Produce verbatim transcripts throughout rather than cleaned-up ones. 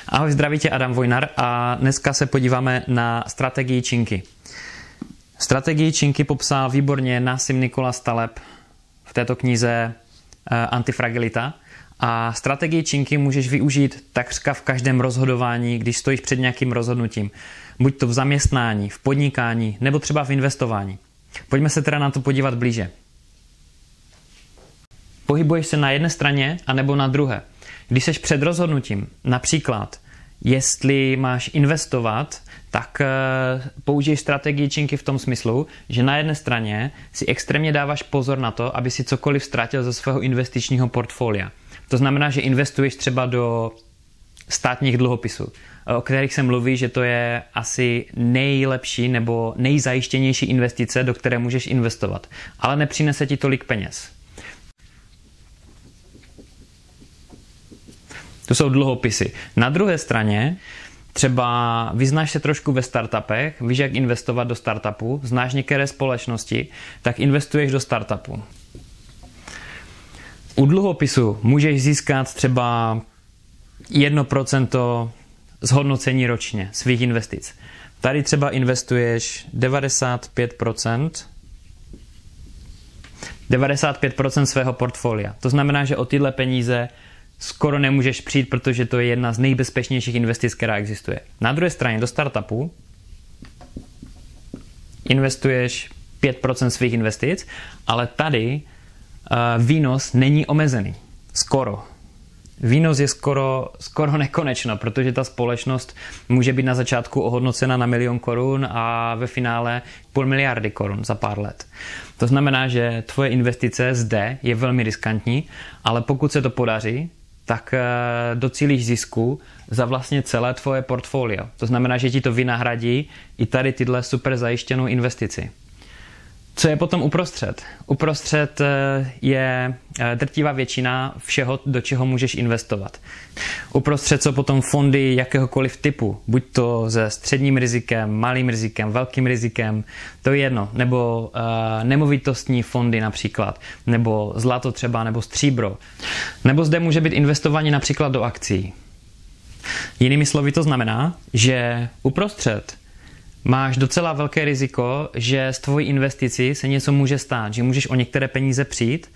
Ahoj, zdraví tě Adam Vojnar a dneska se podíváme na strategii činky. Strategii činky popsal výborně Nassim Nicholas Taleb v této knize Antifragilita. A strategii činky můžeš využít takřka v každém rozhodování, když stojíš před nějakým rozhodnutím. Buď to v zaměstnání, v podnikání, nebo třeba v investování. Pojďme se teda na to podívat blíže. Pohybuješ se na jedné straně anebo na druhé. Když jsi před rozhodnutím, například, jestli máš investovat, tak použiješ strategii činky v tom smyslu, že na jedné straně si extrémně dáváš pozor na to, aby si cokoliv ztratil ze svého investičního portfolia. To znamená, že investuješ třeba do státních dluhopisů, o kterých se mluví, že to je asi nejlepší nebo nejzajištěnější investice, do které můžeš investovat, ale nepřinese ti tolik peněz. To jsou dluhopisy. Na druhé straně třeba vyznáš se trošku ve startupech, víš, jak investovat do startupu, znáš některé společnosti, tak investuješ do startupu. U dluhopisu můžeš získat třeba jedno procento zhodnocení ročně svých investic. Tady třeba investuješ devadesát pět procent devadesát pět procent svého portfolia. To znamená, že o tyhle peníze skoro nemůžeš přijít, protože to je jedna z nejbezpečnějších investic, která existuje. Na druhé straně do startupu investuješ pět procent svých investic, ale tady uh, výnos není omezený. Skoro. Výnos je skoro, skoro nekonečno, protože ta společnost může být na začátku ohodnocena na milion korun a ve finále půl miliardy korun za pár let. To znamená, že tvoje investice zde je velmi riskantní, ale pokud se to podaří, tak docílíš zisku za vlastně celé tvoje portfolio. To znamená, že ti to vynahradí i tady tyhle super zajištěnou investici. Co je potom uprostřed? Uprostřed je drtivá většina všeho, do čeho můžeš investovat. Uprostřed jsou potom fondy jakéhokoliv typu, buď to se středním rizikem, malým rizikem, velkým rizikem, to je jedno, nebo uh, nemovitostní fondy například, nebo zlato třeba, nebo stříbro. Nebo zde může být investování například do akcií. Jinými slovy to znamená, že uprostřed máš docela velké riziko, že s tvojí investicí se něco může stát, že můžeš o některé peníze přijít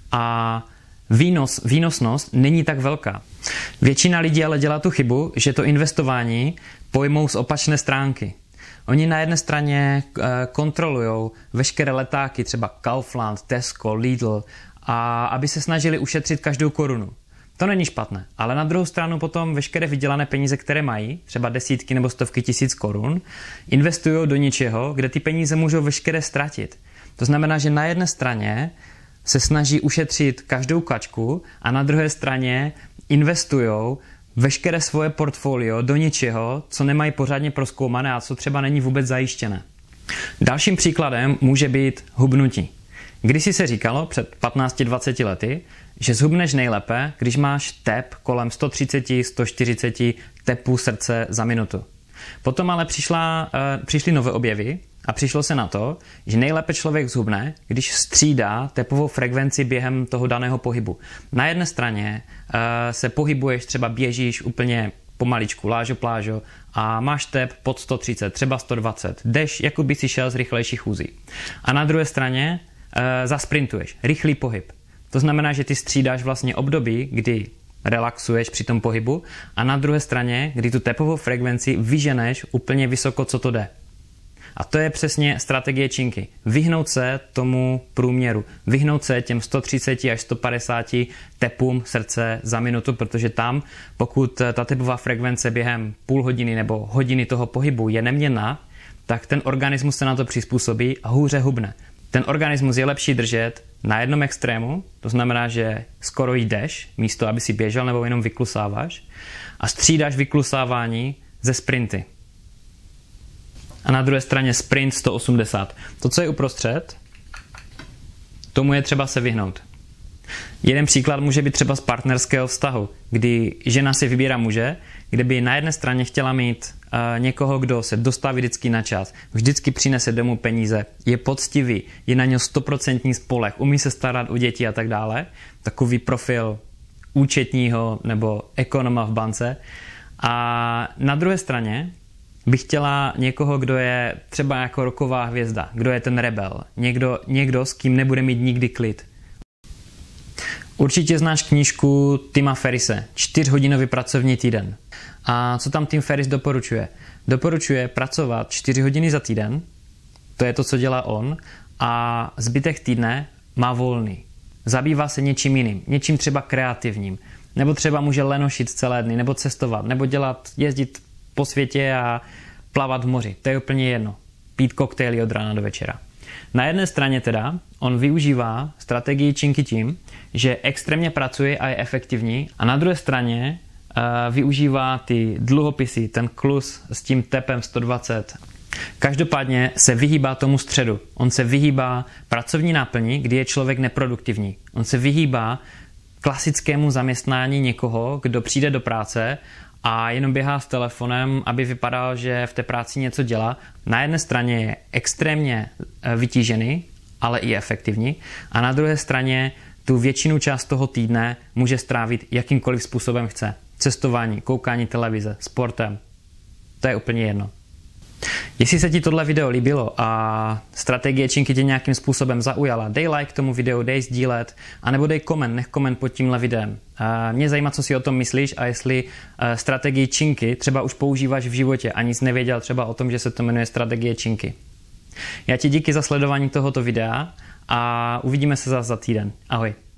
a výnos, výnosnost není tak velká. Většina lidí ale dělá tu chybu, že to investování pojmou z opačné stránky. Oni na jedné straně kontrolují veškeré letáky, třeba Kaufland, Tesco, Lidl, a aby se snažili ušetřit každou korunu. To není špatné, ale na druhou stranu potom veškeré vydělané peníze, které mají, třeba desítky nebo stovky tisíc korun, investují do něčeho, kde ty peníze můžou veškeré ztratit. To znamená, že na jedné straně se snaží ušetřit každou kačku a na druhé straně investují veškeré svoje portfolio do něčeho, co nemají pořádně prozkoumané a co třeba není vůbec zajištěné. Dalším příkladem může být hubnutí. Kdysi se říkalo před patnácti dvaceti lety, že zhubneš nejlépe, když máš tep kolem sto třicet až sto čtyřicet tepů srdce za minutu. Potom ale přišla, uh, přišly nové objevy a přišlo se na to, že nejlépe člověk zhubne, když střídá tepovou frekvenci během toho daného pohybu. Na jedné straně uh, se pohybuješ, třeba běžíš úplně pomaličku, lážo, plážo a máš tep pod sto třicet, třeba sto dvacet. Jdeš, jako by si šel z rychlejší chůzí. A na druhé straně uh, zasprintuješ, rychlý pohyb. To znamená, že ty střídáš vlastně období, kdy relaxuješ při tom pohybu a na druhé straně, kdy tu tepovou frekvenci vyženeš úplně vysoko, co to jde. A to je přesně strategie činky. Vyhnout se tomu průměru. Vyhnout se těm sto třicet až sto padesát tepům srdce za minutu, protože tam, pokud ta tepová frekvence během půl hodiny nebo hodiny toho pohybu je neměnná, tak ten organismus se na to přizpůsobí a hůře hubne. Ten organismus je lepší držet na jednom extrému, to znamená, že skoro jdeš, místo aby si běžel nebo jenom vyklusáváš, a střídáš vyklusávání ze sprinty. A na druhé straně sprint sto osmdesát. To, co je uprostřed, tomu je třeba se vyhnout. Jeden příklad může být třeba z partnerského vztahu, kdy žena si vybírá muže, kde by na jedné straně chtěla mít uh, někoho, kdo se dostaví vždycky na čas, vždycky přinese domů peníze, je poctivý, je na něj stoprocentní spoleh, umí se starat o děti a tak dále, takový profil účetního nebo ekonoma v bance. A na druhé straně bych chtěla někoho, kdo je třeba jako roková hvězda, kdo je ten rebel, někdo, někdo s kým nebude mít nikdy klid. Určitě znáš knížku Tima Ferrise, čtyřhodinový pracovní týden. A co tam Tim Ferriss doporučuje? Doporučuje pracovat čtyři hodiny za týden, to je to, co dělá on, a zbytek týdne má volný. Zabývá se něčím jiným, něčím třeba kreativním, nebo třeba může lenošit celé dny, nebo cestovat, nebo dělat, jezdit po světě a plavat v moři. To je úplně jedno. Pít koktejly od rána do večera. Na jedné straně teda on využívá strategii činky tím, že extrémně pracuje a je efektivní, a na druhé straně uh, využívá ty dluhopisy, ten klus s tím tepem sto dvacet. Každopádně se vyhýbá tomu středu. On se vyhýbá pracovní náplni, kdy je člověk neproduktivní. On se vyhýbá klasickému zaměstnání někoho, kdo přijde do práce a jenom běhá s telefonem, aby vypadal, že v té práci něco dělá. Na jedné straně je extrémně vytížený, ale i efektivní, a na druhé straně tu většinu část toho týdne může strávit jakýmkoliv způsobem chce. Cestování, koukání televize, sportem. To je úplně jedno. Jestli se ti tohle video líbilo a strategie činky tě nějakým způsobem zaujala, dej like tomu videu, dej sdílet, anebo dej koment, nech koment pod tímhle videem. Mě zajímá, co si o tom myslíš, a jestli strategii činky třeba už používáš v životě a nic nevěděl třeba o tom, že se to jmenuje strategie činky. Já ti díky za sledování tohoto videa a uvidíme se zase za týden. Ahoj.